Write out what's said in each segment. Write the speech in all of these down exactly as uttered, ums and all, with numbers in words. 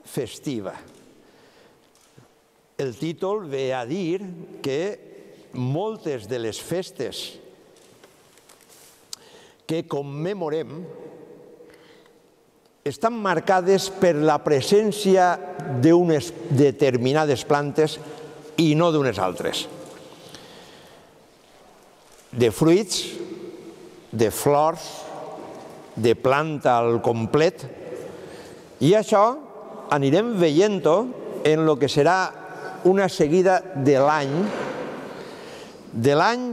festiva. El títol ve a dir que moltes de les festes que commemorem estan marcades per la presència d'unes determinades plantes i no d'unes altres. De fruits, de flors, de planta al complet, i això anirem veient-ho en el que serà una seguida de l'any, de l'any,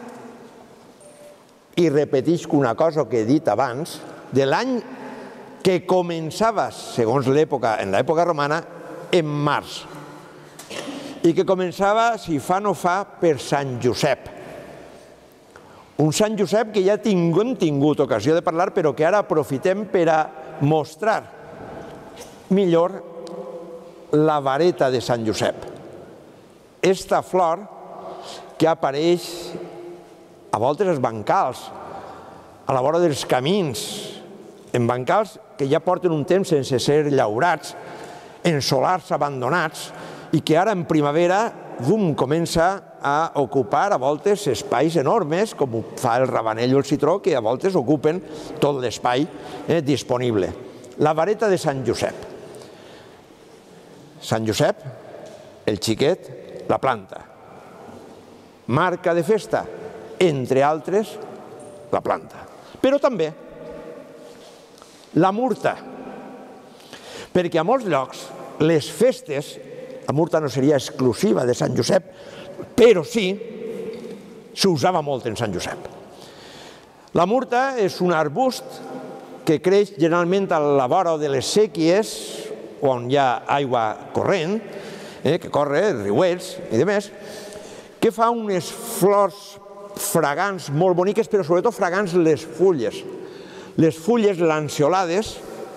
i repetisc una cosa que he dit abans, de l'any que començava, segons l'època, en l'època romana, en març, i que començava, si fa no fa, per Sant Josep. Un Sant Josep que ja hem tingut ocasió de parlar, però que ara aprofitem per a mostrar millor la vareta de Sant Josep. Esta flor que apareix a voltes als bancals, a la vora dels camins, en bancals que ja porten un temps sense ser llaurats, en solars abandonats, i que ara en primavera bum, comença a ocupar a voltes espais enormes, com ho fa el rabanell o el citró, que a voltes ocupen tot l'espai eh, disponible. La vareta de Sant Josep. Sant Josep, el xiquet, la planta. Marca de festa, entre altres, la planta. Però també la murta, perquè a molts llocs les festes, la murta no seria exclusiva de Sant Josep, però sí, s'usava molt en Sant Josep. La murta és un arbust que creix generalment a la vora de les séquies, on hi ha aigua corrent, eh, que corre, riuets i demés, que fa unes flors fragants molt boniques, però sobretot fragants les fulles. Les fulles lanceolades,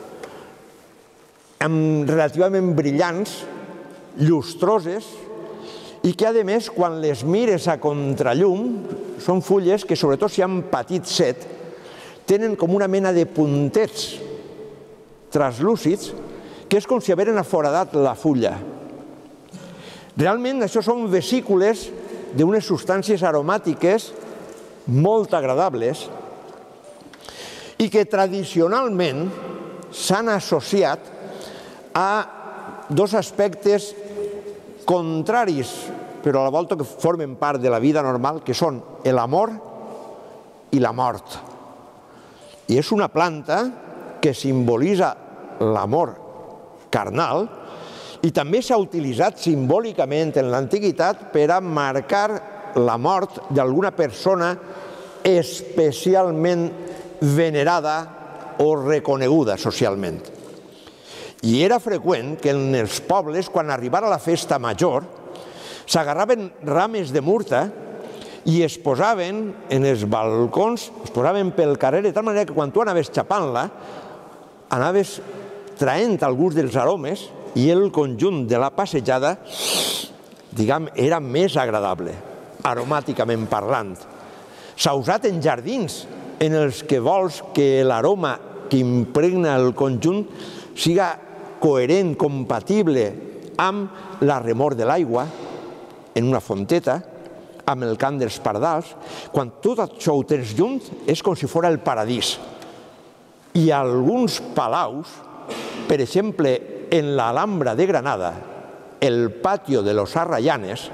relativament brillants, llustroses, i que, a més, quan les mires a contrallum, són fulles que, sobretot si han patit set, tenen com una mena de puntets translúcids, que és com si hagueren aforadat la fulla. Realment, això són vesícules d'unes substàncies aromàtiques molt agradables i que tradicionalment s'han associat a dos aspectes contraris, però a la volta que formen part de la vida normal, que són l'amor i la mort. I és una planta que simbolitza l'amor carnal i també s'ha utilitzat simbòlicament en l'antiguitat per a marcar la mort d'alguna persona especialment venerada o reconeguda socialment. I era freqüent que en els pobles, quan arribara la festa major, s'agarraven rames de murta i es posaven en els balcons, es posaven pel carrer, de tal manera que quan tu anaves xapant-la, anaves traient alguns dels aromes i el conjunt de la passejada, diguem, era més agradable, aromàticament parlant. S'ha usat en jardins en els que vols que l'aroma que impregna el conjunt siga coherent, compatible amb la remor de l'aigua en una fonteta, amb el cant dels pardals. Quan tot això ho tens junt, és com si fos el paradís. I alguns palaus, per exemple, en l'Alhambra de Granada, el patio de los Arrayanes,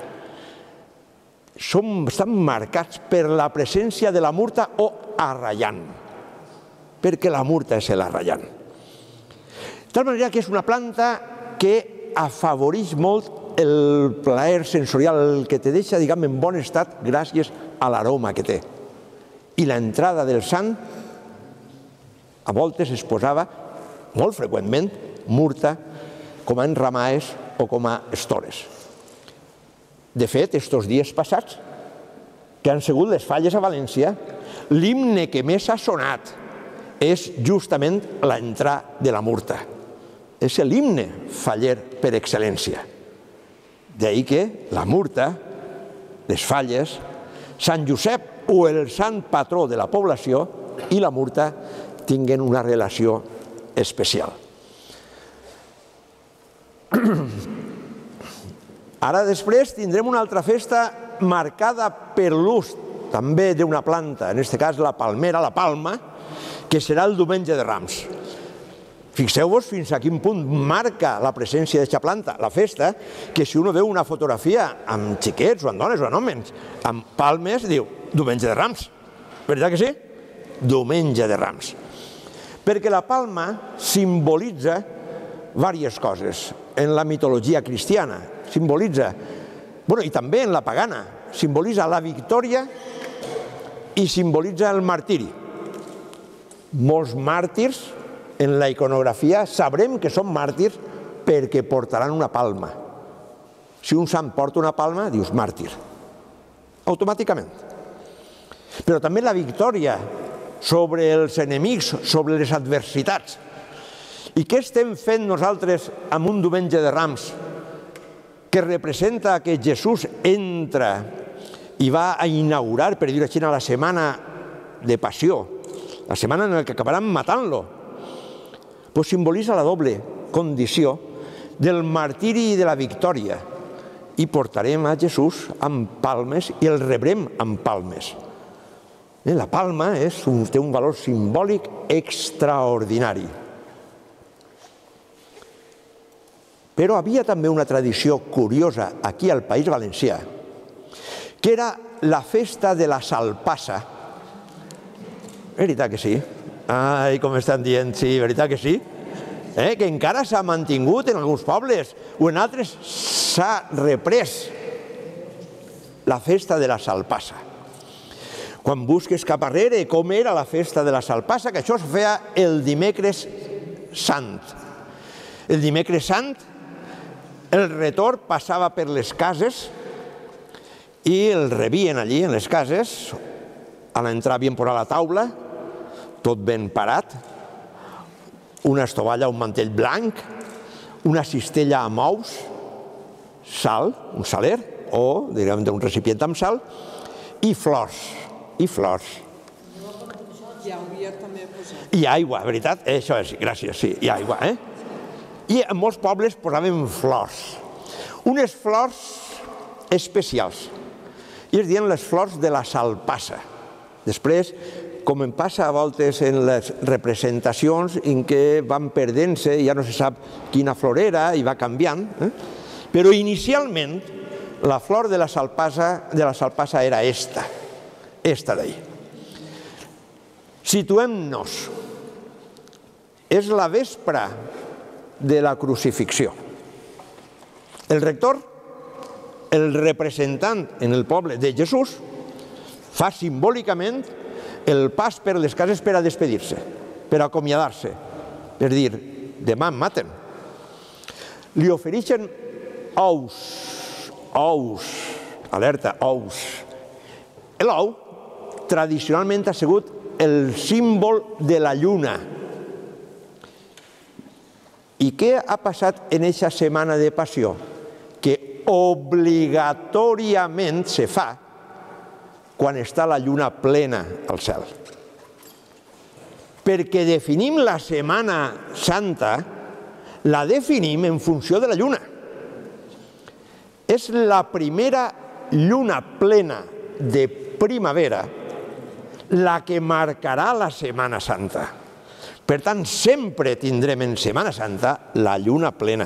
estan marcats per la presència de la murta o arrayán, perquè la murta és l'arrayán. De tal manera que és una planta que afavoreix molt el plaer sensorial, el que te deixa, diguem, en bon estat gràcies a l'aroma que té. I l'entrada del sant, a voltes es posava, molt freqüentment, murta, com a enramaes o com a estores. De fet, estos dies passats, que han sigut les falles a València, l'himne que més ha sonat és justament l'entrada de la murta. És l'himne faller per excel·lència. D'ahí que la murta, les falles, Sant Josep o el sant patró de la població i la murta tinguen una relació especial. Ara després tindrem una altra festa marcada per l'ús també d'una planta, en aquest cas la palmera, la palma, que serà el diumenge de Rams. Fixeu-vos fins a quin punt marca la presència d'aquesta planta, la festa, que si uno veu una fotografia amb xiquets o amb dones o amb homes, amb palmes, diu, diumenge de Rams. Veritat que sí? Diumenge de Rams. Perquè la palma simbolitza diverses coses en la mitologia cristiana. Simbolitza, bueno, i també en la pagana, simbolitza la victòria i simbolitza el martiri. Molts màrtirs en la iconografia sabrem que són màrtirs perquè portaran una palma. Si un sant porta una palma, dius màrtir, automàticament. Però també la victòria sobre els enemics, sobre les adversitats. I què estem fent nosaltres amb un diumenge de Rams que representa que Jesús entra i va a inaugurar, per dir-ho així, la setmana de passió, la setmana en què acabaran matant-lo? Doncs simbolitza la doble condició del martiri i de la victòria. I portarem a Jesús amb palmes i el rebrem amb palmes. La palma té un valor simbòlic extraordinari. Però havia també una tradició curiosa aquí al País Valencià, que era la festa de la salpassa. Veritat que sí? Ai, com estan dient, sí, veritat que sí? Que encara s'ha mantingut en alguns pobles o en altres s'ha reprès la festa de la salpassa. Quan busques cap arrere com era la festa de la salpassa, que això es feia el dimecres sant. El dimecres sant el retor passava per les cases i el rebien allí, en les cases. A l'entrar havien posat la taula, tot ben parat, una estovalla, un mantell blanc, una cistella amb ous, sal, un saler, o diríem un recipient amb sal, i flors, i flors. I aigua també posat. I aigua, veritat? Això és, gràcies, sí, i aigua, eh? I en molts pobles posaven flors, unes flors especials, i es diuen les flors de la salpassa. Després, com em passa a voltes en les representacions en què van perdent-se, ja no se sap quina flor era i va canviant, però inicialment la flor de la salpassa era esta, esta d'ahí. Situem-nos. És la vespra de la crucifixió. El rector, el representant en el poble de Jesús, fa simbòlicament el pas per les cases per a despedir-se, per a acomiadar-se, per dir, demà em maten. Li ofereixen ous, ous, alerta, ous. L'ou tradicionalment ha sigut el símbol de la lluna. I què ha passat en aquesta setmana de passió? Que obligatòriament se fa quan està la lluna plena al cel. Perquè definim la Setmana Santa, la definim en funció de la lluna. És la primera lluna plena de primavera la que marcarà la Setmana Santa. Per tant, sempre tindrem en Setmana Santa la lluna plena.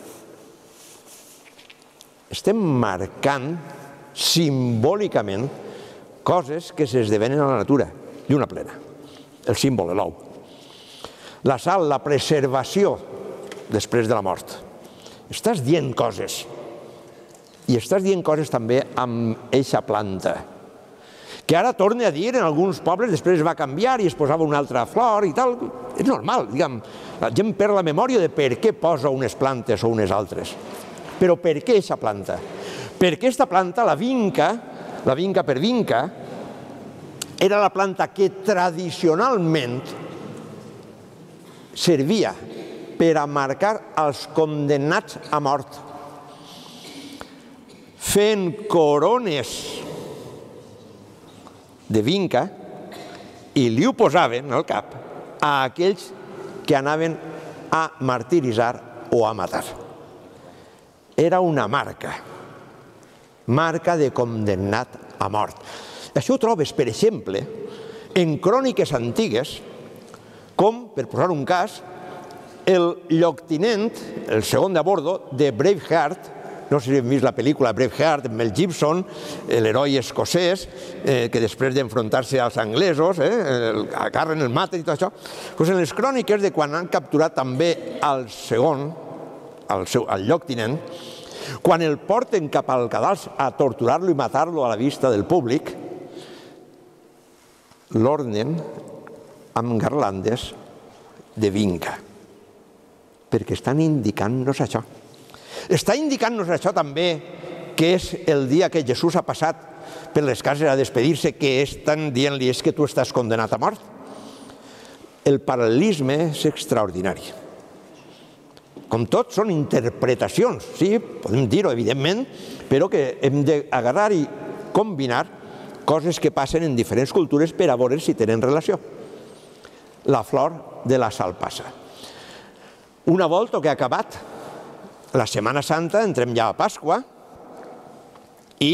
Estem marcant simbòlicament coses que s'esdevenen a la natura. Lluna plena, el símbol de l'ou. La sal, la preservació després de la mort. Estàs dient coses. I estàs dient coses també amb eixa planta. Que ara torna a dir, en alguns pobles, després es va canviar i es posava una altra flor i tal. És normal, diguem, la gent perd la memòria de per què posa unes plantes o unes altres. Però per què aquesta planta? Perquè aquesta planta, la vinca, la vinca per vinca, era la planta que tradicionalment servia per a marcar els condemnats a mort, fent corones de vinca i li ho posaven al cap a aquells que anaven a martiritzar o a matar. era una marca, marca de condemnat a mort. Això ho trobes, per exemple, en cròniques antigues, com, per posar un cas, el lloctinent, el segon de a bordo, de Braveheart, no sé si hem vist la pel·lícula Braveheart, amb Mel Gibson, l'heroi escocès, que després d'enfrontar-se als anglesos, el agarren, el maten i tot això. Doncs en les cròniques de quan han capturat també al segon, al lloctinent, quan el porten cap al cadals a torturar-lo i matar-lo a la vista del públic, l'ornen amb garlandes de vinca, perquè estan indicant-nos això. Està indicant-nos això també que és el dia que Jesús ha passat per les cases a despedir-se, que estan dient-li és que tu estàs condenat a mort. El paral·lelisme és extraordinari. Com tot, són interpretacions, sí, podem dir-ho, evidentment, però que hem d'agarrar i combinar coses que passen en diferents cultures per a veure si tenen relació. La flor de la salpassa. Una volta que ha acabat la Setmana Santa, entrem ja a Pasqua, i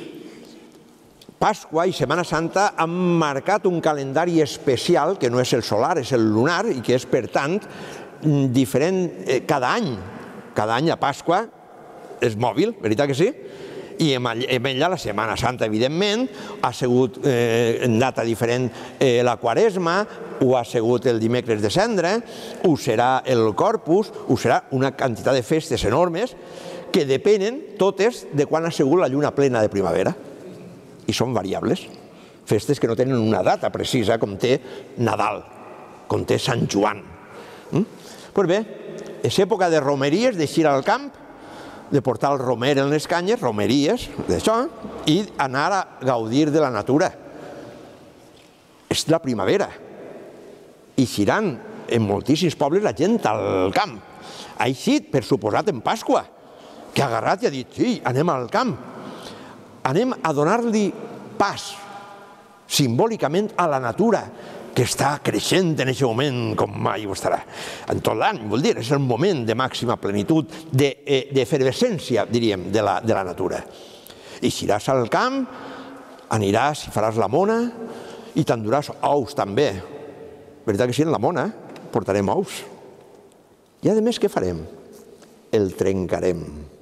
Pasqua i Setmana Santa han marcat un calendari especial, que no és el solar, és el lunar, i que és, per tant, diferent cada any. Cada any a Pasqua és mòbil, veritat que sí? I en ella la Setmana Santa, evidentment, ha sigut en data diferent la Quaresma, ho ha sigut el dimecres de Cendra, ho serà el Corpus, ho serà una quantitat de festes enormes que depenen totes de quan ha sigut la lluna plena de primavera. I són variables. Festes que no tenen una data precisa, com té Nadal, com té Sant Joan. Doncs bé, és època de romeries, d'eixir al camp, de portar el romer en les canyes, romeries, d'això, i anar a gaudir de la natura. És la primavera. I xiran en moltíssims pobles la gent al camp. Ha eixit, per suposat, en Pasqua, que ha agarrat i ha dit, sí, anem al camp. Anem a donar-li pas, simbòlicament, a la natura, que està creixent en aquest moment com mai ho estarà. En tot l'any, vol dir, és el moment de màxima plenitud, d'efervescència, diríem, de la natura. I eixiràs al camp, aniràs i faràs la mona, i t'enduràs ous també. Veritat que sí, en la mona portarem ous. I a més, què farem? El trencarem.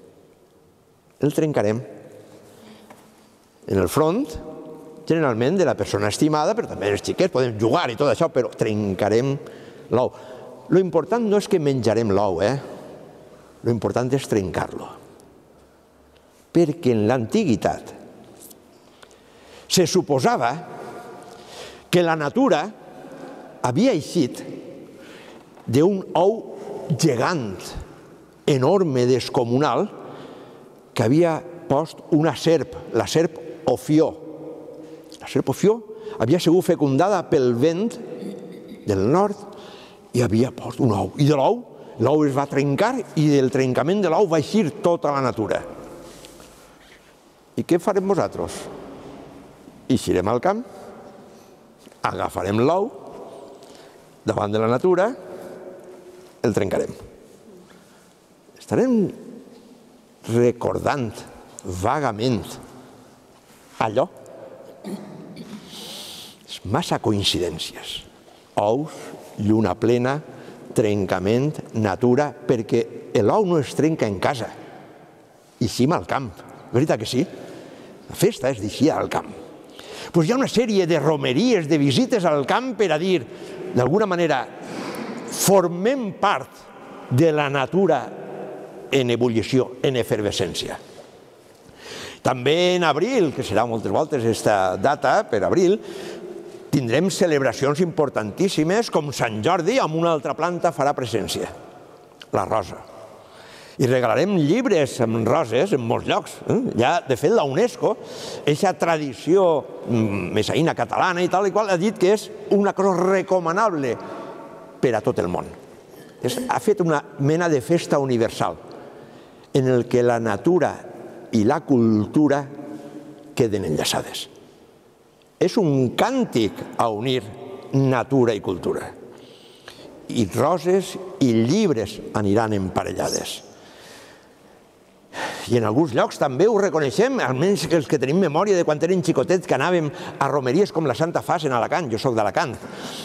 El trencarem. En el front, generalment de la persona estimada, però també els xiquets, podem jugar i tot això, però trencarem l'ou. Lo important no és que menjarem l'ou, eh? Lo important és trencar-lo. Perquè en l'antiguitat se suposava que la natura havia eixit d'un ou gegant, enorme, descomunal, que havia post una serp, la serp Ofió. La serp Ofió havia sigut fecundada pel vent del nord i havia post un ou. I de l'ou, l'ou es va trencar i del trencament de l'ou va eixir tota la natura. I què farem nosaltres? Eixirem al camp, agafarem l'ou, davant de la natura, el trencarem. Estarem recordant vagament allò. És massa coincidències. Ous, lluna plena, trencament, natura, perquè l'ou no es trenca en casa, eixim al camp. Veritat que sí? La festa és d'eixir al camp. Doncs hi ha una sèrie de romeries, de visites al camp per a dir, d'alguna manera, formem part de la natura en ebullició, en efervescència. També en abril, que serà moltes voltes aquesta data, per abril, tindrem celebracions importantíssimes com Sant Jordi, amb una altra planta farà presència, la rosa. I regalarem llibres amb roses en molts llocs. Ja, de fet, la UNESCO, aquesta tradició messaïna catalana i tal i qual, ha dit que és una cosa recomanable per a tot el món. Ha fet una mena de festa universal en el que la natura i la cultura queden enllaçades. És un càntic a unir natura i cultura. I roses i llibres aniran emparellades. I en alguns llocs també ho reconeixem, almenys els que tenim memòria de quan eren xicotets que anàvem a romeries com la Santa Faç en Alacant, jo soc d'Alacant.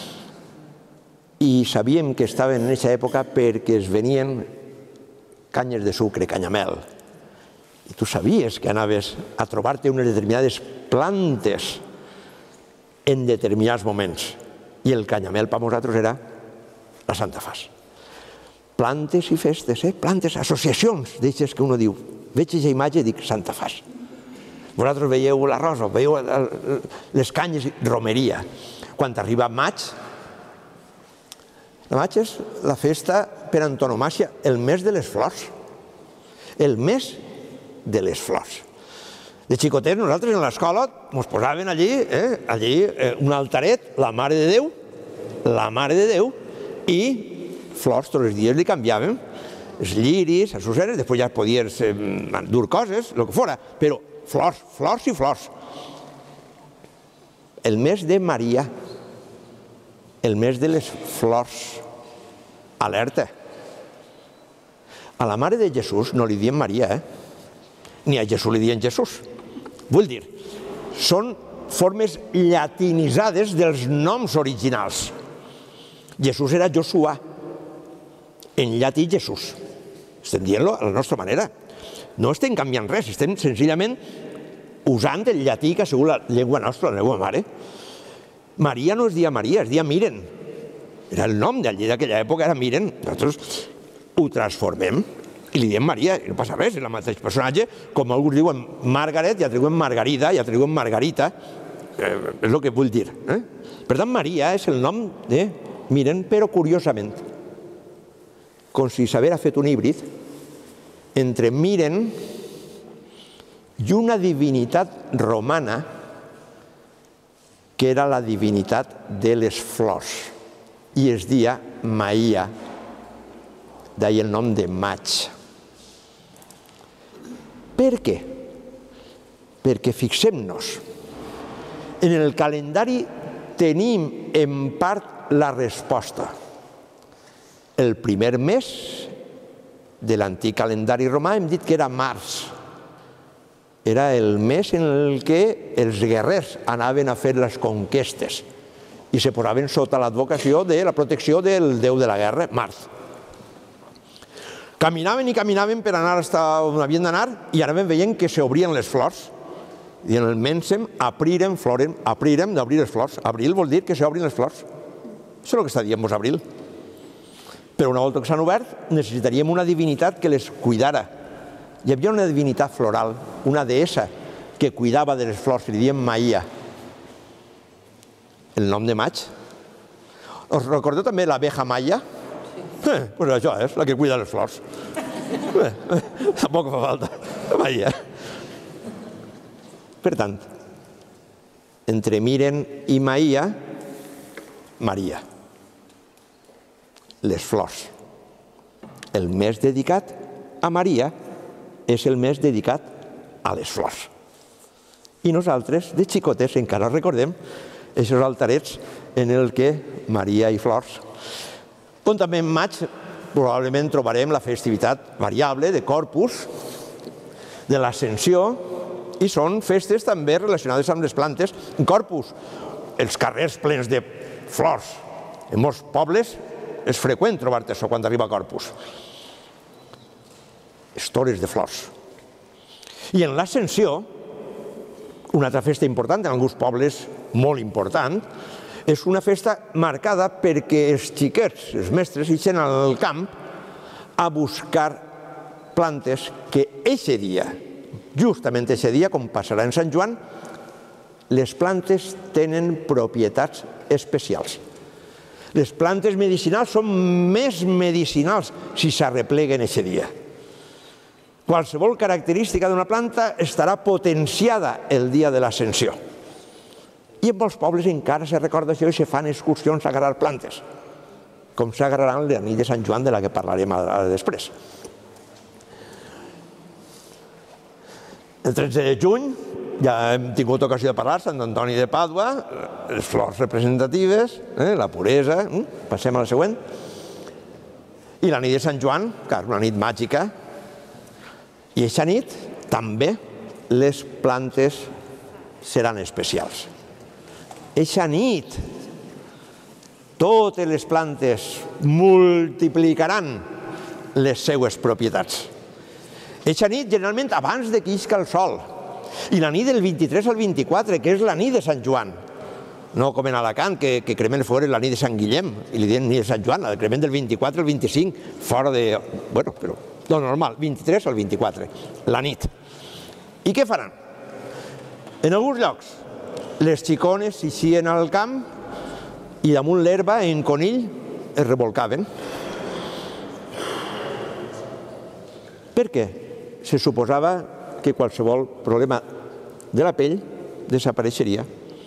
I sabíem que estaven en aquesta època perquè es venien canyes de sucre, canyamel. I tu sabies que anaves a trobar-te unes determinades plantes en determinats moments. I el canyamel per nosaltres era la Santa Faç. Plantes i festes, eh? Plantes, associacions, d'aixes que uno diu, veig aquesta imatge i dic Santa Faç. Vosaltres veieu la rosa, veieu les canyes, romeria. Quan arriba maig, el maig és la festa per antonomàsia, el mes de les flors. El mes de les flors. De xicotets, nosaltres en l'escola ens posaven allí, eh, allí eh, un altaret, la Mare de Déu, la Mare de Déu, i flors tots els dies li canviàvem, els lliris, les suceres, després ja podies eh, dur coses, el que fora, però flors, flors i flors. El mes de Maria, el mes de les flors, alerta. A la Mare de Jesús no li diem Maria, eh? Ni a Jesús li diem Jesús. Vull dir, són formes llatinitzades dels noms originals. Jesús era Josuà, en llatí Jesús. Estem dient-lo a la nostra manera. No estem canviant res, estem senzillament usant el llatí que ha sigut la llengua nostra, la llengua mare. Maria no es dia Maria, es dia Miren. Era el nom d'allí d'aquella època, era Miren. Nosaltres ho transformem i li diem Maria, i no passa res, és el mateix personatge, com alguns diuen Margaret, ja triuen Margarida, ja triuen Margarita, eh, és el que vull dir. Eh? Per tant, Maria és el nom de Miren, però curiosament, com si s'haguera fet un híbrid entre Miren i una divinitat romana que era la divinitat de les flors i es dia Maia, d'ahir el nom de maig. Per què? Perquè fixem-nos, en el calendari tenim en part la resposta. El primer mes de l'antic calendari romà hem dit que era març. Era el mes en el que els guerrers anaven a fer les conquestes i se posaven sota l'advocació de la protecció del déu de la guerra, març. Caminaven i caminaven per anar on havien d'anar i anaven veient que s'obrien les flors. I en el mensem, aprirem, florem, aprirem d'obrir les flors. Abril vol dir que s'obrin les flors. Això és el que està dient-vos abril. Però una volta que s'han obert, necessitaríem una divinitat que les cuidara. Hi havia una divinitat floral, una deessa, que cuidava de les flors, que li diem Maia. El nom de maig. Us recordeu també l'abeja Maia? Eh, doncs això és, la que cuida les flors. Eh, eh, tampoc fa falta. Maia. Per tant, entre Miren i Maia, Maria. Les flors. El mes dedicat a Maria és el mes dedicat a les flors. I nosaltres, de xicotes, encara recordem aquests altarets en el que Maria i flors. On també en maig probablement trobarem la festivitat variable de Corpus, de l'Ascensió, i són festes també relacionades amb les plantes. En Corpus, els carrers plens de flors. En molts pobles és freqüent trobar-te això quan arriba a Corpus. Estores de flors. I en l'Ascensió, una altra festa important, en alguns pobles molt important, és una festa marcada perquè els xiquets, els mestres, ixen al camp a buscar plantes que eixe dia, justament eixe dia, com passarà en Sant Joan, les plantes tenen propietats especials. Les plantes medicinals són més medicinals si s'arrepleguen eixe dia. Qualsevol característica d'una planta estarà potenciada el dia de l'Ascensió. I en molts pobles encara se recorda això i se fan excursions a agarrar plantes, com s'agarraran la nit de Sant Joan, de la que parlarem ara després. El tretze de juny ja hem tingut ocasió de parlar, Sant Antoni de Pàdua, les flors representatives, la puresa, passem a la següent. I la nit de Sant Joan, que és una nit màgica, I aquesta nit també les plantes seran especials. Eixa nit totes les plantes multiplicaran les seues propietats. Eixa nit, generalment, abans de que isca el sol. I la nit del vint-i-tres al vint-i-quatre, que és la nit de Sant Joan. No com en Alacant, que, que cremen fora la nit de Sant Guillem, i li diuen nit de Sant Joan, la cremen del vint-i-quatre al vint-i-cinc, fora de... Bueno, però no normal, vint-i-tres al vint-i-quatre, la nit. I què faran? En alguns llocs, les xicones s'eixien al camp i damunt l'herba, en conill, es revolcaven. Per què? Se suposava que qualsevol problema de la pell desapareixeria.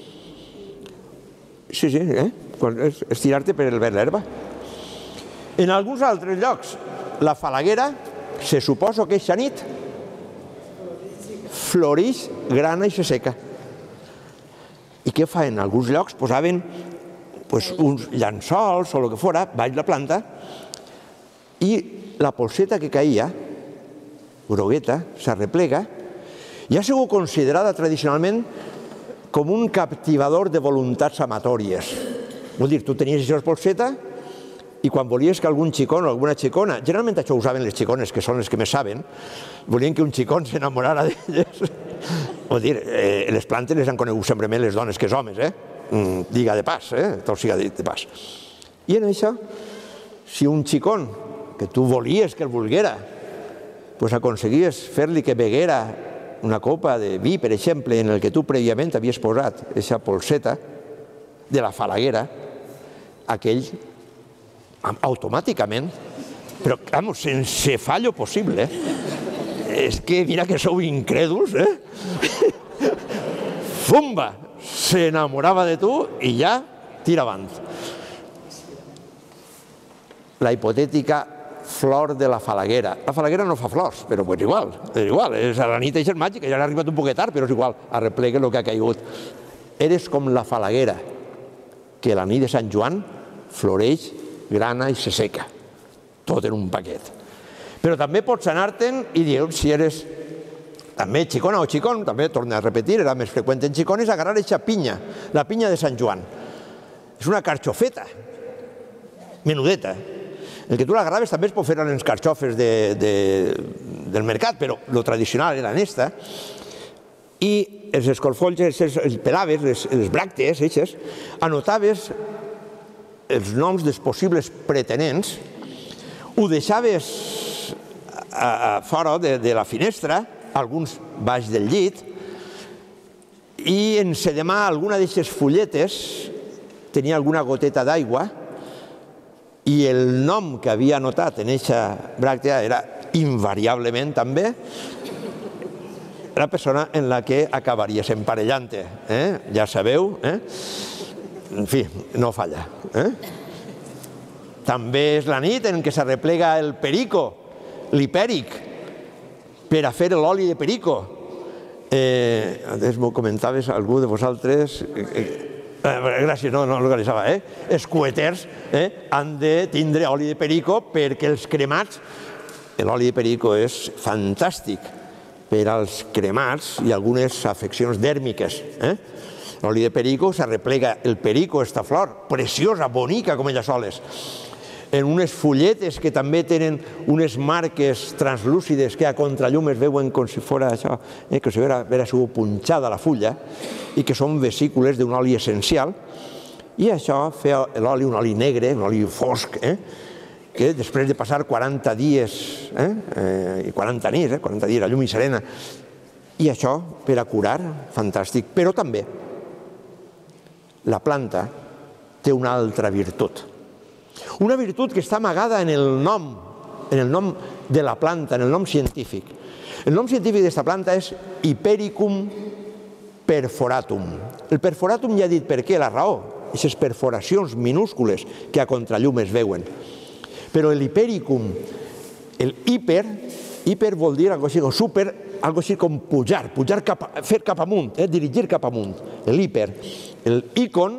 Sí, sí, eh? Estirar-te per l'herba. En alguns altres llocs, la falaguera, se suposa que aquesta nit floreix, grana i se seca. I què fa? En alguns llocs posaven pues, uns llençols o el que fora, baix la planta, i la polseta que caïa, grogueta, s'arreplega, i ha sigut considerada tradicionalment com un captivador de voluntats amatòries. Vull dir, tu tenies aquesta polseta i quan volies que algun xicón o alguna xicona, generalment això ho saben les xicones, que són les que més saben, volien que un xicón s'enamorara d'elles. Vull dir, eh, les plantes les han conegut sempre més les dones que els homes, eh? Mm, diga de pas, eh? Tot siga dit de pas. I en això, si un xicón que tu volies que el volguera, pues aconseguies fer-li que beguera una copa de vi, per exemple, en el que tu prèviament havies posat aquesta polseta de la falaguera, aquell automàticament, però, vamos, sense fallo possible, és que mira que sou incrèduls, eh? Fumba! S'enamorava de tu i ja tira avant. La hipotètica flor de la falaguera. La falaguera no fa flors, però és igual, és igual, és a la nit és màgica, ja ha arribat un poquet tard, però és igual, arreplega el que ha caigut. Eres com la falaguera, que la nit de Sant Joan floreix, grana i se seca, tot en un paquet. Però també pots anar-te'n i dir, si eres també xicona o xicón, també torna a repetir, era més freqüent en xicones, agarrar aquesta pinya, la pinya de Sant Joan. És una carxofeta, menudeta. El que tu l'agarraves també es pot fer en les carxofes de, de, del mercat, però el tradicional era aquesta. I els escorfolls, els pelaves, les, les bràctees, eixes, anotaves els noms dels possibles pretenents, ho deixaves a, a fora de, de la finestra, alguns baix del llit, i encedemar alguna d'aquestes fulletes, tenia alguna goteta d'aigua, i el nom que havia anotat en aquesta bràctea era invariablement també la persona en la que acabaries emparellant-te. Eh? Ja sabeu, eh? En fi, no falla. Eh? També és la nit en què s'arreplega el perico, l'hipèric, per a fer l'oli de perico. Eh, antes m'ho comentaves algú de vosaltres... Eh, gràcies, no, no localitzava, eh? Els cueters eh, han de tindre oli de perico perquè els cremats... L'oli de perico és fantàstic per als cremats i algunes afeccions dèrmiques. Eh? L'oli de perico s'arreplega el perico, esta flor, preciosa, bonica com elles soles, en unes fulletes que també tenen unes marques translúcides que a contrallum es veuen com si fos això, eh, que si vera sigut punxada la fulla i que són vesícules d'un oli essencial, i això feia l'oli un oli negre, un oli fosc, eh, que després de passar quaranta dies eh, eh, i quaranta nits, eh, quaranta dies a llum i serena, i això per a curar, fantàstic. Però també la planta té una altra virtut. Una virtut que està amagada en el nom, en el nom de la planta, en el nom científic. El nom científic d'aquesta planta és Hipericum perforatum. El perforatum ja he dit per què, la raó, aquestes perforacions minúscules que a contrallum es veuen. Però l'hipericum, el hiper, hiper vol dir algo així com super, algo així com pujar, pujar cap, fer cap amunt, eh, dirigir cap amunt, l'hiper. El icon,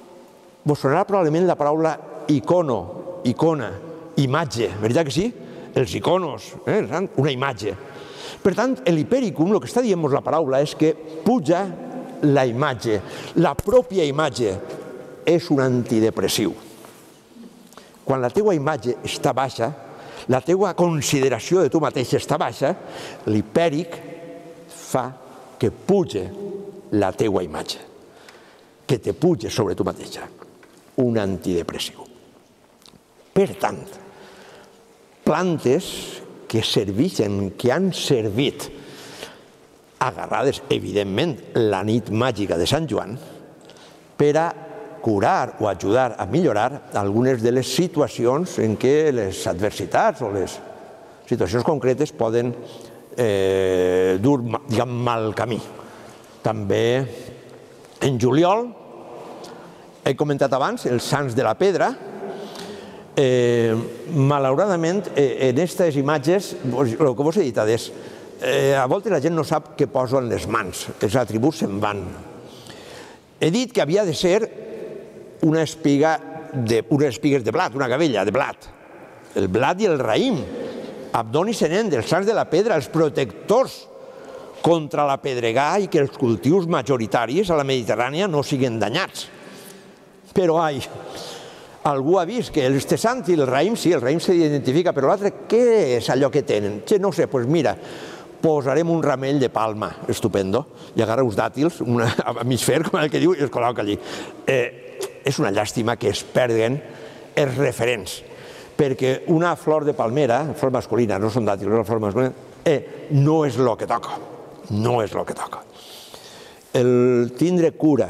vos sonarà probablement la paraula icono, icona, imatge, veritat que sí? els iconos, eh? Una imatge. Per tant, l'Hipericum, el que està dient la paraula és que puja la imatge. La pròpia imatge és un antidepressiu. Quan la teua imatge està baixa, la teua consideració de tu mateix està baixa, l'hipèric fa que puja la teua imatge, que te puja sobre tu mateixa. Un antidepressiu. Per tant, plantes que serveixen, que han servit, agarrades, evidentment, la nit màgica de Sant Joan, per a curar o ajudar a millorar algunes de les situacions en què les adversitats o les situacions concretes poden eh, dur, diguem, mal camí. També en juliol, he comentat abans, els Sants de la Pedra. Eh, malauradament, eh, en aquestes imatges, el que vos he dit és, eh, a voltes la gent no sap què posa en les mans, els atributs se'n van. He dit que havia de ser una espiga de, unes espigues de blat, una gavella de blat. El blat i el raïm, Abdon i Senén, dels Sants de la Pedra, els protectors contra la pedregà i que els cultius majoritaris a la Mediterrània no siguin danyats. Però, ai, algú ha vist que este sant i el raïm, sí, el raïm s'identifica, però l'altre, què és allò que tenen? No sé, doncs mira, posarem un ramell de palma, estupendo, i agarra uns dàtils, a mig fer, com el que diu, i els col·loca allí. És una llàstima que es perden els referents, perquè una flor de palmera, flor masculina, no són dàtils, no flor masculina, no és el que toca, no és el que toca. El tindre cura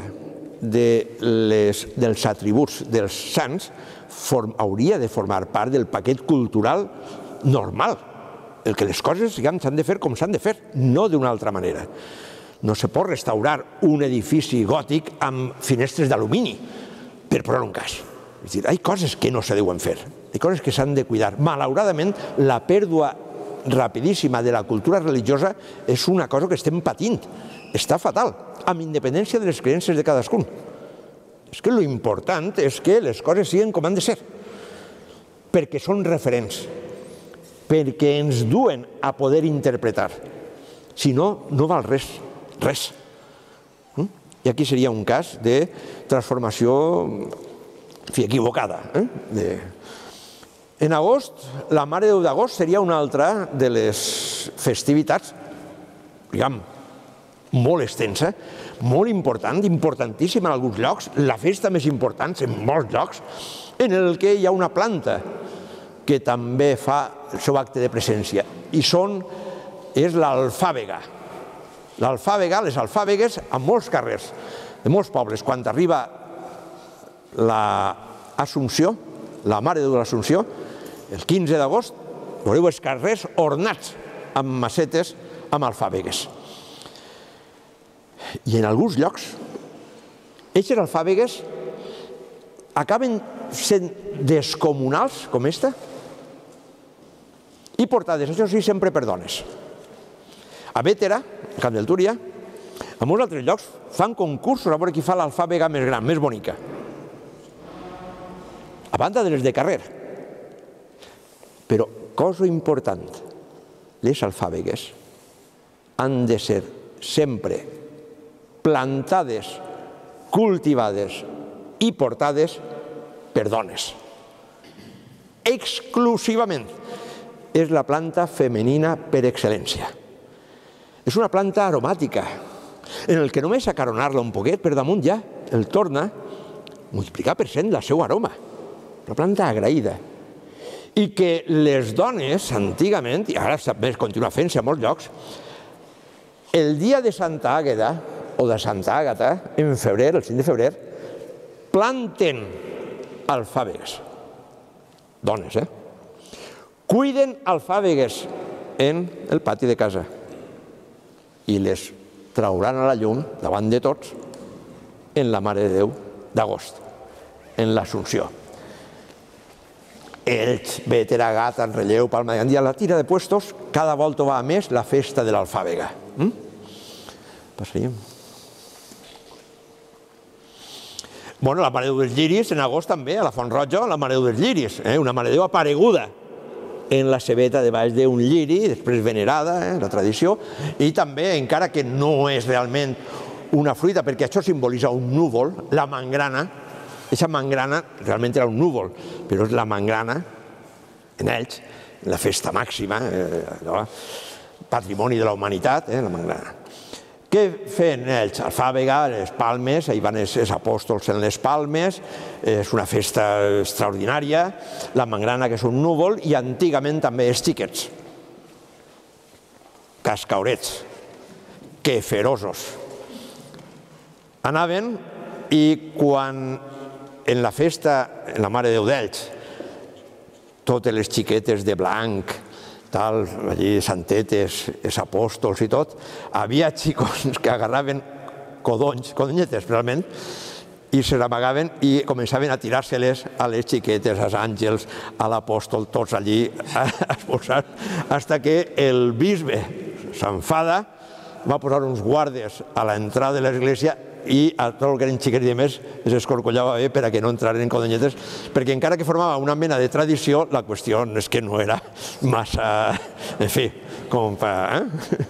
dels atributs dels sants hauria de formar part del paquet cultural normal. El que les coses s'han de fer com s'han de fer, no d'una altra manera. No se pot restaurar un edifici gòtic amb finestres d'alumini, per posar un cas. És dir, hi ha coses que no se deuen fer, hi ha coses que s'han de cuidar. Malauradament, la pèrdua rapidíssima de la cultura religiosa és una cosa que estem patint. Està fatal, amb independència de les creences de cadascun. És que l'important és que les coses siguin com han de ser, perquè són referents, perquè ens duen a poder interpretar. Si no, no val res, res. I aquí seria un cas de transformació equivocada. En agost, la Mare de Déu d'agost seria una altra de les festivitats, diguem, molt extensa, molt important, importantíssima en alguns llocs, la festa més important en molts llocs, en el que hi ha una planta que també fa el seu acte de presència, i és l'alfàbega. L'alfàbega, les alfàbegues, a molts carrers, de molts pobles, quan arriba l'Assumpció, la Mare de Déu de l'Assumpció, el quinze d'agost, veureu els carrers ornats amb macetes amb alfàbegues. I en alguns llocs, aquestes alfàbegues acaben sent descomunals, com esta, i portades, això sí, sempre per dones. A Bétera, a Camp del Túria, a molts altres llocs, fan concursos a veure qui fa l'alfàbega més gran, més bonica. A banda de les de carrer. Però, cosa important, les alfàbegues han de ser sempre plantades, cultivades i portades per dones. Exclusivament. És la planta femenina per excel·lència. És una planta aromàtica, en el que només acaronar-la un poquet per damunt ja el torna multiplicar per cent el seu aroma. Una planta agraïda. I que les dones, antigament, i ara també continua fent-se a molts llocs, el dia de Santa Àgueda, o de Santa Àgata, en febrer, el cinc de febrer, planten alfàbegues. Dones, eh? Cuiden alfàbegues en el pati de casa i les trauran a la llum, davant de tots, en la Mare de Déu d'agost, en l'Assumpció. Elx, Bétera, Gata, Relleu, Palma de Gandia, la tira de puestos, cada volta va a més la festa de l'alfàbega. Passaríem. Bueno, la Mare de Déu dels Lliris, en agost també, a la Font Roja, la Mare de Déu dels Lliris, una Mare de Déu apareguda. en la cebeta de baix d'un lliri, després venerada, eh, la tradició, i també, encara que no és realment una fruita, perquè això simbolitza un núvol, la mangrana, aquesta mangrana realment era un núvol, però és la mangrana, en ells, la festa màxima, eh, allò, patrimoni de la humanitat, eh, la mangrana. Què feien ells? Alfàbega, les palmes, hi van els apòstols en les palmes, és una festa extraordinària, la mangrana, que és un núvol, i antigament també els xiquets, cascaurets, que ferosos. Anaven i quan en la festa, en la Mare de Déu d'Elx, totes les xiquetes de blanc, tal, allí santetes, els apòstols i tot, havia xicons que agarraven codonys, codonyetes realment, i se l'amagaven i començaven a tirar-se-les a les xiquetes, als àngels, a l'apòstol, tots allí exposats, fins que el bisbe s'enfada, va posar uns guàrdies a l'entrada de l'església i a tot el que eren xiquets i més els escorcollava bé per a que no entraren en codonyetes, perquè encara que formava una mena de tradició, la qüestió és que no era massa, en fi, com per... Eh?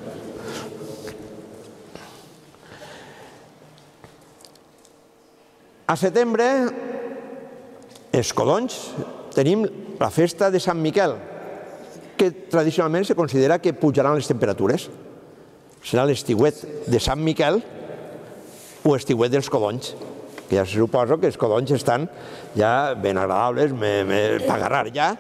A setembre, els codonys, tenim la festa de Sant Miquel, que tradicionalment se considera que pujaran les temperatures. Serà l'estiuet de Sant Miquel o estiuet dels codonys, que ja se suposo que els codonys estan ja ben agradables, per agarrar ja,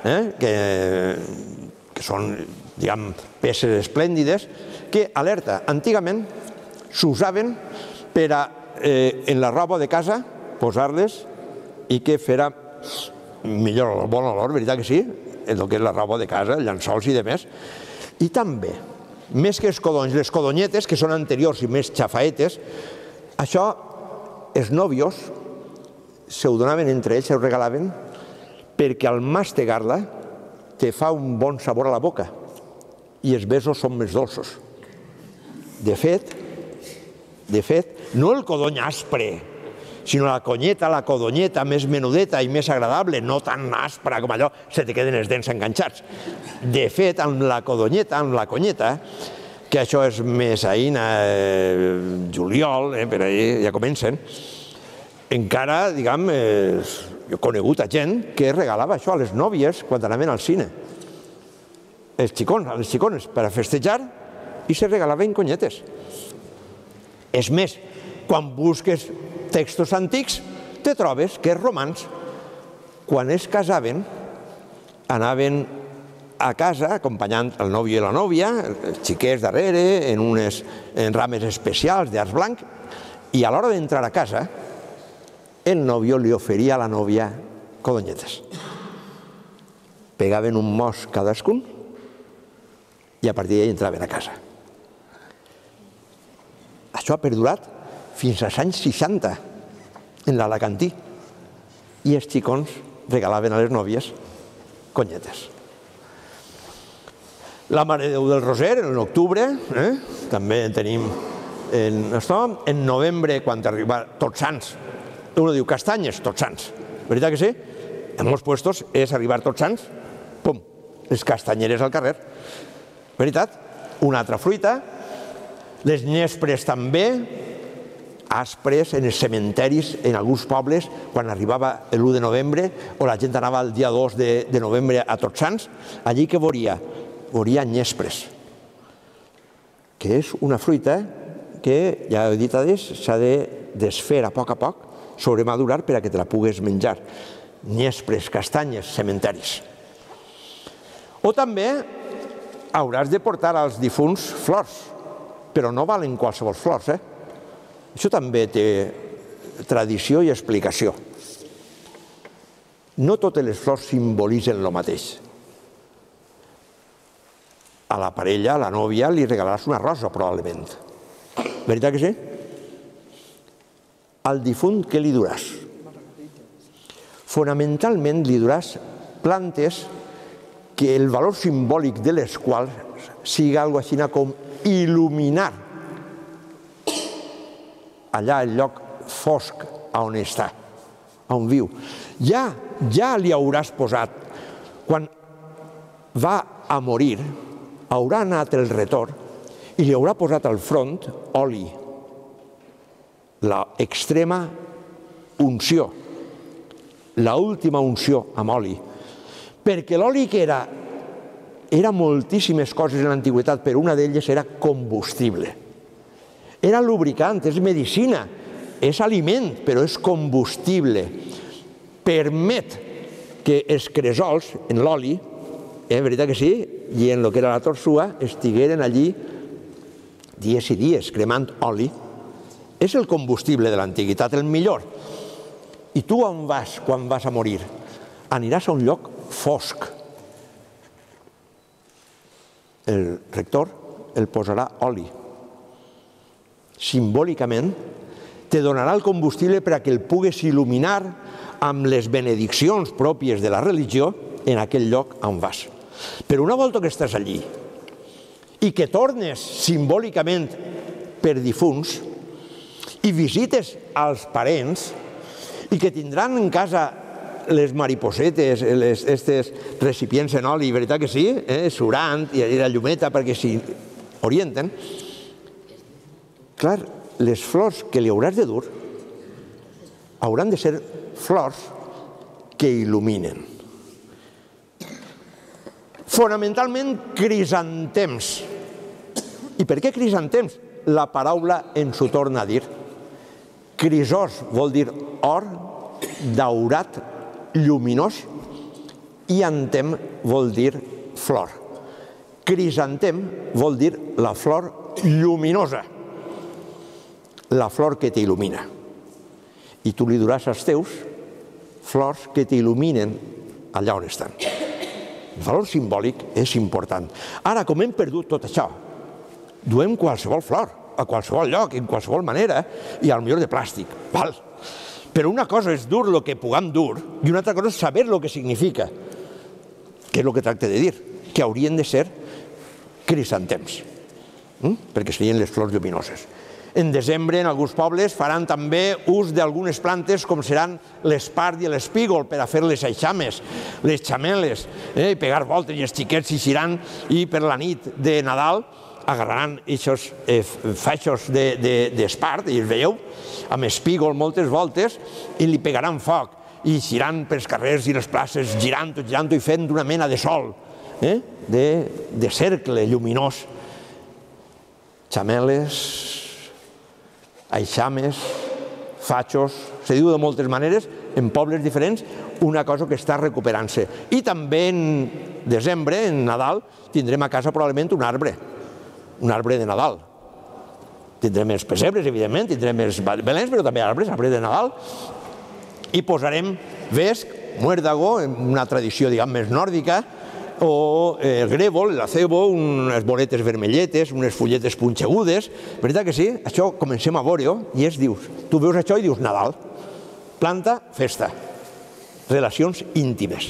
que són, diguem, peces esplèndides, que, alerta, antigament s'usaven per a, en la roba de casa, posar-les i que fera millor bon olor, veritat que sí, el que és la roba de casa, llençols i demés. I també, més que els codonys, les codonyetes, que són anteriors i més xafaetes, això, els nòvios se ho donaven entre ells, se ho regalaven, perquè al mastegar-la te fa un bon sabor a la boca i els besos són més dolços. De fet, de fet, no el codony aspre, sinó la conyeta, la codonyeta més menudeta i més agradable, no tan aspra com allò, se te queden els dents enganxats. De fet, amb la codonyeta, amb la conyeta, que això és més aïna, juliol, per ahí ja comencen, encara, diguem, jo he conegut a gent que regalava això a les nòvies quan anaven al cine. Els xicons, a les xicones, per a festejar, i se regalaven conyetes. És més, quan busques textos antics, te trobes que els romans, quan es casaven, anaven a casa, acompanyant el nòvio i la nòvia, els xiquets darrere, en unes rames especials d'arç blanc, i a l'hora d'entrar a casa, el nòvio li oferia a la nòvia codonyetes. Pegaven un mos cadascun i a partir d'ahí entraven a casa. Això ha perdurat fins als anys seixanta, en l'Alacantí, i els xicons regalaven a les nòvies conyetes. La Mare de Déu del Roser, en octubre, també en tenim en novembre, quan arriba Tots Sants. Uno diu castanyes, Tots Sants. Veritat que sí? En molts puestos és arribar Tots Sants, pum, les castanyeres al carrer. Veritat? Una altra fruita. Les nyespres també, aspres en els cementeris, en alguns pobles, quan arribava l'u de novembre, o la gent anava el dia dos de novembre a Tots Sants, allí que veuria? Veuria nyespres, que és una fruita que, ja he dit abans, s'ha de desfer a poc a poc, sobremadurar per a que te la pugues menjar. Nyespres, castanyes, cementaris. O també hauràs de portar als difunts flors, però no valen qualsevol flors, eh? Això també té tradició i explicació. No totes les flors simbolitzen el mateix. A la parella, a la nòvia, li regalaràs una rosa, probablement. Veritat que sí? Al difunt, què li duràs? Fonamentalment li duràs plantes que el valor simbòlic de les quals sigui alguna cosa així com il·luminar allà el lloc fosc on està, on viu. Ja, ja li hauràs posat, quan va a morir, haurà anat el retorn i li haurà posat al front oli, l'extrema unció, l'última unció amb oli, perquè l'oli que era, era moltíssimes coses en l'antiguitat, però una d'elles era combustible. Era lubricant, és medicina, és aliment, però és combustible. Permet que els cresols en l'oli, eh, veritat que sí, i en el que era la torsua, estigueren allí dies i dies cremant oli. És el combustible de l'antiguitat, el millor. I tu on vas quan vas a morir? Aniràs a un lloc fosc. El rector el posarà oli. Simbòlicament, te donarà el combustible perquè el pugues il·luminar amb les benediccions pròpies de la religió en aquell lloc on vas. Però una volta que estàs allí i que tornes simbòlicament per difunts i visites als parents i que tindran en casa les mariposetes, aquests recipients en oli, veritat que sí, surant i la llumeta perquè s'hi orienten, clar, les flors que li hauràs de dur hauran de ser flors que il·luminen. Fonamentalment, crisantems. I per què crisantems? La paraula ens ho torna a dir. Crisós vol dir or, daurat, lluminós, i antem vol dir flor. Crisantem vol dir la flor lluminosa, la flor que t'il·lumina. I tu li duràs als teus flors que t'il·luminen allà on estan. El valor simbòlic és important. Ara, com hem perdut tot això, duem qualsevol flor, a qualsevol lloc, en qualsevol manera, i potser de plàstic. Val? Però una cosa és dur el que puguem dur i una altra cosa és saber el que significa, que és el que tracte de dir, que haurien de ser crisantems, perquè serien les flors lluminoses. En desembre, en alguns pobles, faran també ús d'algunes plantes com seran l'espart i l'espígol per a fer les eixames, les xameles, i pegar voltes i els xiquets s'ixiran i per la nit de Nadal agarraran aquests faixos d'espart, i els veieu, amb espígol moltes voltes, i li pegaran foc, i xiran pels carrers i les places, girant-ho, girant-ho i fent una mena de sol, de cercle lluminós. Xameles, eixames, fatxos, se diu de moltes maneres, en pobles diferents, una cosa que està recuperant-se. I també en desembre, en Nadal, tindrem a casa probablement un arbre, un arbre de Nadal. Tindrem els pessebres, evidentment, tindrem els belens, però també arbres, arbre de Nadal, i posarem vesc, muérdago, una tradició, diguem, més nòrdica, o el grèvol, l'acebo, unes boletes vermelletes, unes fulletes punxegudes. Veritat que sí? Això comencem a veure-ho i es dius, tu veus això i dius Nadal. Planta, festa. Relacions íntimes.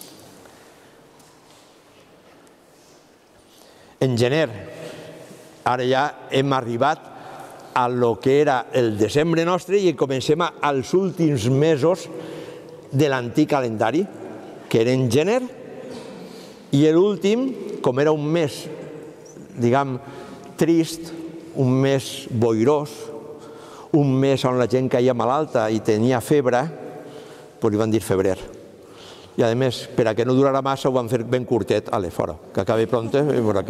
En gener, ara ja hem arribat a lo que era el desembre nostre i comencem als últims mesos de l'antic calendari, que era en gener. I l'últim, com era un mes, diguem, trist, un mes boirós, un mes on la gent caia malalta i tenia febre, doncs li van dir febrer. I a més, per a que no durara massa, ho van fer ben curtet. Ale, fora, que acabi pronte.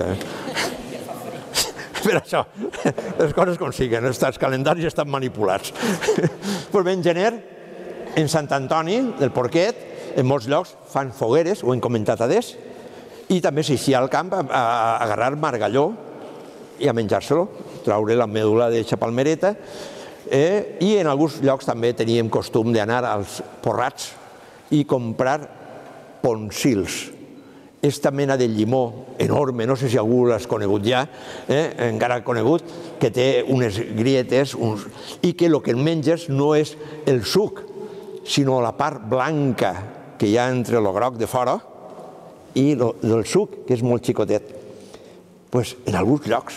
Per això, les coses com siguen, els calendaris estan manipulats. Doncs bé, en gener, en Sant Antoni, del Porquet, en molts llocs fan fogueres, ho hem comentat adés, i també s'eixia al camp a agarrar margalló i a menjar-se-lo, traure la medul·la d'eixa palmereta, i en alguns llocs també teníem costum d'anar als porrats i comprar poncils. Esta mena de llimó enorme, no sé si algú l'has conegut ja, encara conegut, que té unes grietes i que el que menges no és el suc, sinó la part blanca que hi ha entre el groc de fora i el suc, que és molt xicotet. Doncs en alguns llocs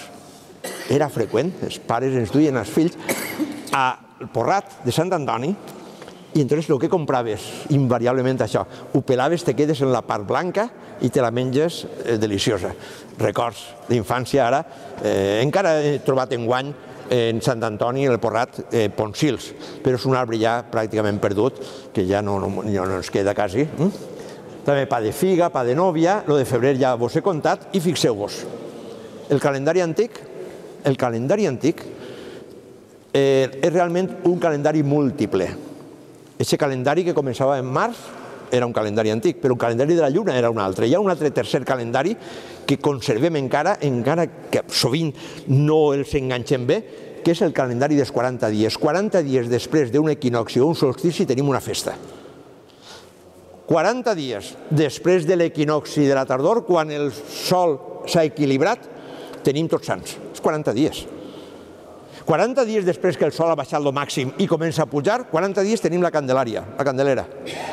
era freqüent, els pares ens duien els fills al porrat de Sant Antoni I entonces el que compraves, invariablement això, ho pelaves, te quedes en la part blanca i te la menges deliciosa. Records d'infància ara, encara he trobat enguany en Sant Antoni, el Porrat, poncils, però és un arbre ja pràcticament perdut, que ja no ens queda quasi. També pa de figa, pa de núvia, el de febrer ja vos he contat, i fixeu-vos, el calendari antic, el calendari antic és realment un calendari múltiple. Aquest calendari que començava en març era un calendari antic, però un calendari de la lluna era un altre. Hi ha un altre tercer calendari que conservem encara, encara que sovint no els enganxem bé, que és el calendari dels quaranta dies. quaranta dies després d'un equinocci o un solstici tenim una festa. quaranta dies després de l'equinocci de la tardor, quan el sol s'ha equilibrat, tenim Tots Sants. És quaranta dies. quaranta dies després que el sol ha baixat el màxim i comença a pujar, quaranta dies tenim la Candelària, la Candelera.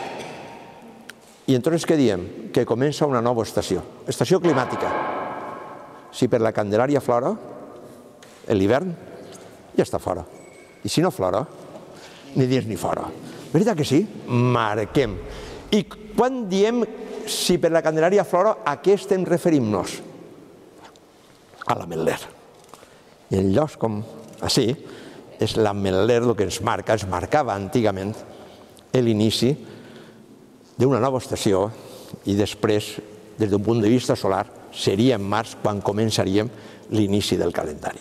I entonces què diem? Que comença una nova estació, estació climàtica. Si per la Candelària flora, l'hivern ja està fora. I si no flora, ni dins ni fora. Veritat que sí? Marquem. I quan diem si per la Candelària flora, a què estem referint-nos? A l'ametler. I en llocs com així, és l'ametler el que ens marca, ens marcava antigament l'inici d'una nova estació i després, des d'un punt de vista solar, seria en març quan començaríem l'inici del calendari.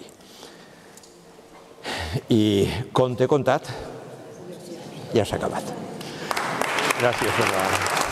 I conte contat, ja s'ha acabat. Gràcies, Sandra.